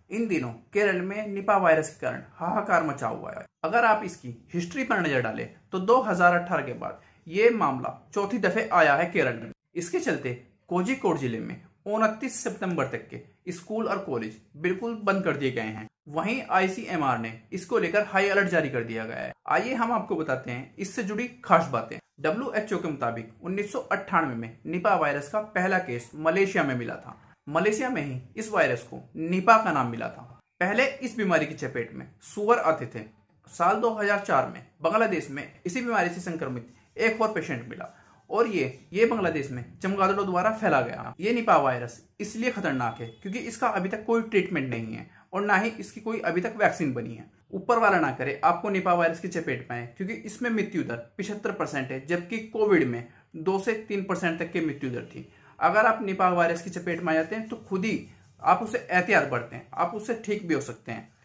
इन दिनों केरल में Nipah virus के कारण हाहाकार मचा हुआ है। अगर आप इसकी हिस्ट्री पर नजर डालें तो 2018 के बाद ये मामला चौथी दफे आया है केरल में। इसके चलते कोझिकोड जिले में 29 सितंबर तक के स्कूल और कॉलेज बिल्कुल बंद कर दिए गए हैं। वहीं ICMR ने इसको लेकर हाई अलर्ट जारी कर दिया गया है। आइए हम आपको बताते हैं इससे जुड़ी खास बातें। WHO के मुताबिक 1998 में निपा वायरस का पहला केस मलेशिया में मिला था। मलेशिया में ही इस वायरस को निपा का नाम मिला था। पहले इस बीमारी की चपेट में सुअर आते थे। साल 2004 में बांग्लादेश में इसी बीमारी से संक्रमित एक और पेशेंट मिला और ये बांग्लादेश में चमगादड़ों द्वारा फैला गया। ये निपा वायरस इसलिए खतरनाक है क्योंकि इसका अभी तक कोई ट्रीटमेंट नहीं है और ना ही इसकी कोई अभी तक वैक्सीन बनी है। ऊपर वाला ना करे आपको निपा वायरस की चपेट में आए, क्योंकि इसमें मृत्यु दर 75% है, जबकि कोविड में 2 से 3% तक की मृत्यु दर थी। अगर आप निपा वायरस की चपेट में आ जाते हैं तो खुद ही आप उससे एहतियात बरतें, आप उससे ठीक भी हो सकते हैं।